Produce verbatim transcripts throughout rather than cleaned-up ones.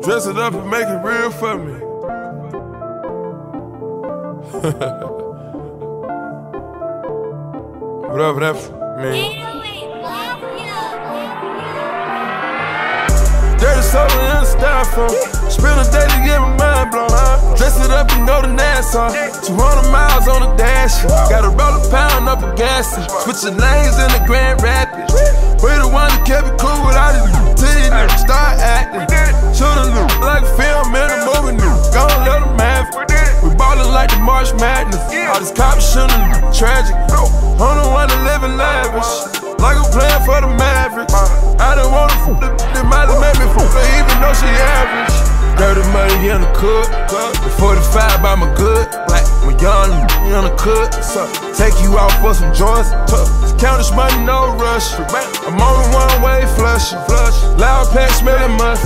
Dress it up and make it real for me. Whatever that means. Dirty soda in the styrofoam. Spend a day to get my mind blown. Dress it up and go to Nassau. two hundred miles on the dash. Gotta roll a pound up a gas. Switching lanes in the Grand Rapids. We the one that kept it cool without it. Till these niggas start acting. Should've looked like a film in a movie. Gon' let them have it. We ballin' like the March Madness. All these cops should've looked tragic. I'm the one that living lavish. Like I'm playing for the Mavericks. I don't wanna f the, the might have made me f her even though she average. Dirty money in the cook. The forty-five by my good. Like I'm young in the cook. So take you out for some joints. Count this money, no rush. I'm on the one way flush. Loud pack smelling must.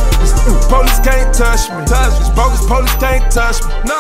Police can't touch me. These bogus police can't touch me. No,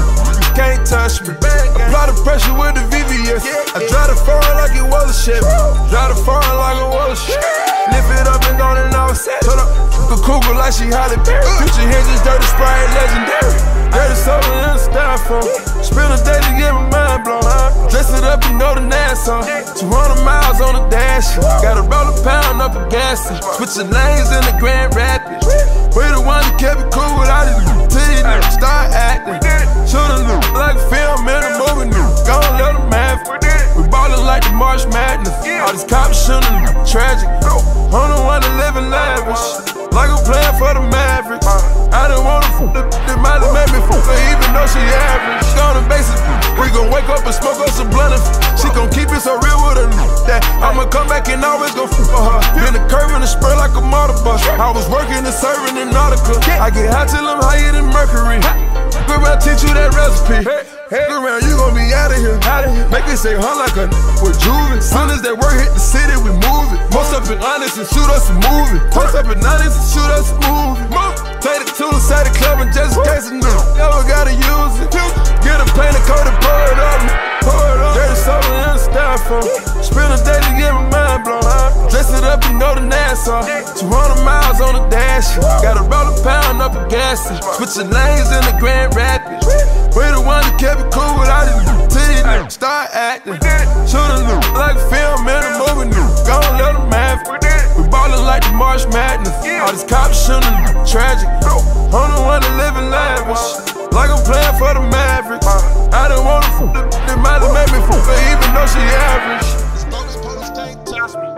can't touch me. Apply the pressure with the V V S. I drive the foreign like it was a Chevy. Drive the foreign like it was a Chevy. Lift it up and go and all set. Turn up the cougar like she Halle Berry. Future hinges, dirty spray, legendary. Dirty soda in the styrofoam. Spend a day to get my mind blown. Dress it up and go to Nassau. two hundred miles on the dash. Gotta roll a pound up a gas. Switching lanes in the Grand Rapids. We the one that kept it cool without it. Till these niggas start acting. Should've looked like a film in a movie. Gon' let them have it. We ballin' like the March Madness. All these cops should've looked tragic. I'm the one that living lavish. Like I'm playing for the Mavericks. I don't wanna f the, the might have made me f her even though she average. On the basis, we gon' wake up and smoke up some blunt. She gon' keep it so real with her that I'ma come back and always gon' f for her. Been a curve and a spur like a motor bus. I was working and serving in Nautica. I get high till I'm higher than Mercury. Go around, teach you that recipe. Go around, you gon' be out of here. Make it say huh like a with Juvie. Soon as that work hit the city, we move it. Post up in honest and shoot us a movie. Post up in honest and shoot us a movie. Take it to the side of the club and just in case it never gotta use it. Get a painted coat and pour it up. Pour it up. Dirty soda in the styrofoam. Spend a day to get my mind blown. Dress it up and go to Nassau. two hundred miles on the dash. Gotta roll a pound up a gas. Switching lanes in the Grand Rapids. We the one that kept it cool without it. Till these niggas start acting. Should've looked like a film in a movie. Gon' let them have it. We ballin' like the March Madness. All these cops should've looked tragic. I'm the one that living lavish. Like I'm playing for the Mavericks. I don't wanna f the, the might have made me f her even though she average. These bogus police can't touch me.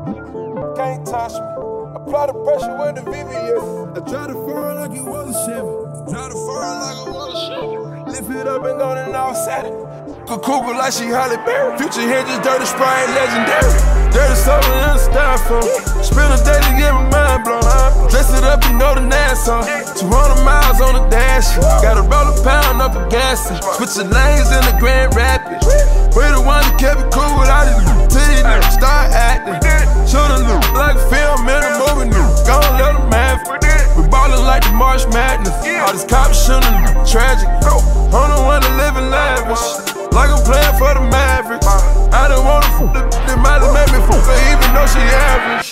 Can't touch me. Apply the pressure with the V V S. I try to foreign like it was a Chevy. Try to foreign like it was a Chevy. Lift it up and go and all set it. Cougar like she Halle Berry. Future hinges, dirty spray, legendary. Dirty soda in the styrofoam. Spend a day to get my mind blown. Dress it up and go to Nassau. two hundred miles on the dash. Gotta roll a pound up a gas. Switching lanes in the Grand Rapids. We the one that kept it cool without it. Till these niggas start acting. Should've looked like a film in a movie. Gon' let them have it. We ballin' like the March Madness. All these cops should've looked tragic. I'm the one that living lavish. Like I'm playing for the Mavericks. I don't wanna f the, the might have made me f her even though she average.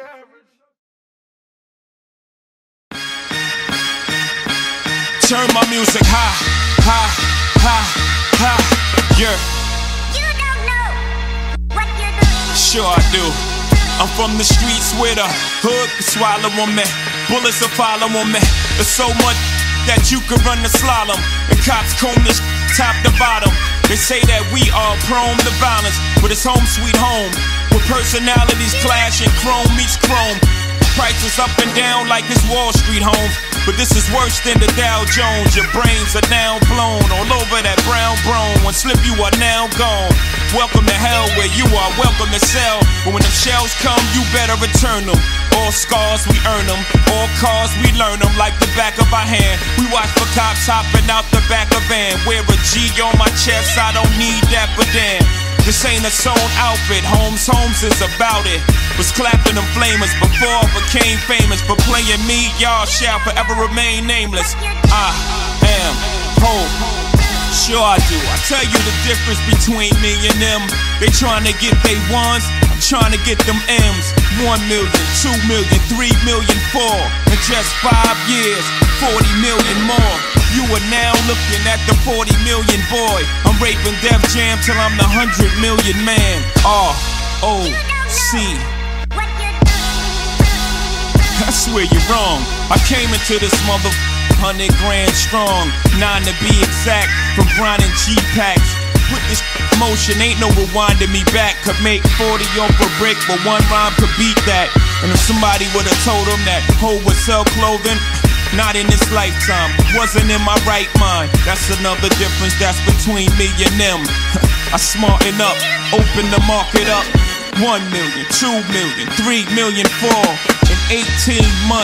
Turn my music high, high, high, high, yeah. You don't know what you're doing. Sure I do. I'm from the streets where the hood can swallow on me. Bullets will follow on me. There's so much that you could run the slalom. And cops comb this top to bottom. They say that we are prone to violence, but it's home sweet home, where personalities clash and chrome meets chrome. Prices up and down like it's Wall Street homes, but this is worse than the Dow Jones. Your brains are now blown all over that brown brone. One slip you are now gone. Welcome to hell where you are welcome to sell, but when them shells come you better return them. All scars we earn them, all cars we learn them like the back of our hand. We watch for cops hopping out the back of van. Wear a G on my chest, I don't need that but damn. This ain't a sewn outfit, Holmes Holmes is about it. Was clapping them flamers before I became famous. For playing me, y'all shall forever remain nameless. I am home. Sure I do. I tell you the difference between me and them. They trying to get they ones, I'm trying to get them M's. One million, two million, three million, four. And just five years, forty million more. You are now looking at the forty million boy. I'm raping Def Jam till I'm the one hundred million man. R O C. What you do? I swear you're wrong. I came into this mother hundred grand strong, nine to be exact, from grinding G-packs. Put this motion, ain't no rewinding me back. Could make forty off a brick, but one rhyme could beat that. And if somebody would've told them that Ho would sell clothing, not in this lifetime, wasn't in my right mind. That's another difference that's between me and them. I smarten up, open the market up. One million, two million, three million, four in eighteen months.